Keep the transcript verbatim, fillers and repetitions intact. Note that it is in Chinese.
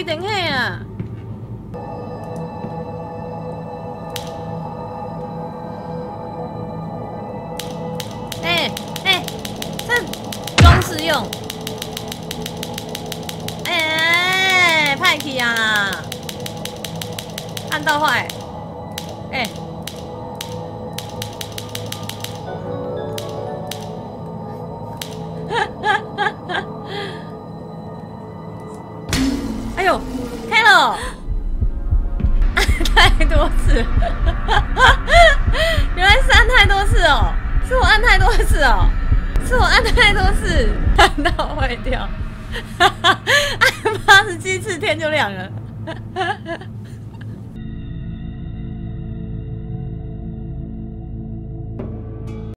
开电黑啊！哎哎，这装饰用。哎，派去啊啦！按到坏。哎。哎呦，开了！按太多次，原来是按太多次哦，是我按太多次哦，是我按太多次，按到坏掉，按八十七次天就亮了。